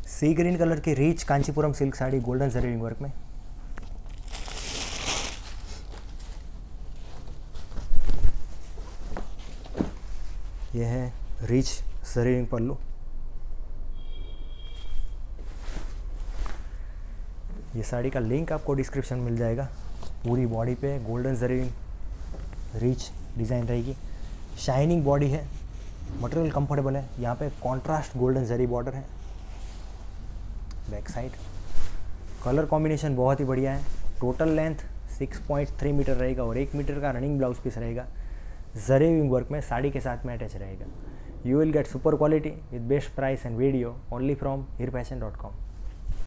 सी green colour की rich Kanchipuram silk sari golden zari work में। यह है रिच जरी पल्लू। ये साड़ी का लिंक आपको डिस्क्रिप्शन में मिल जाएगा। पूरी बॉडी पे गोल्डन जरी रिच डिज़ाइन रहेगी। शाइनिंग बॉडी है, मटेरियल कंफर्टेबल है। यहाँ पे कॉन्ट्रास्ट गोल्डन जरी बॉर्डर है। बैक साइड कलर कॉम्बिनेशन बहुत ही बढ़िया है। टोटल लेंथ 6.3 मीटर रहेगा और 1 मीटर का रनिंग ब्लाउज पीस रहेगा। जरी वर्क में साड़ी के साथ में अटैच रहेगा। You will get super quality with best price and video only from hirfashion.com।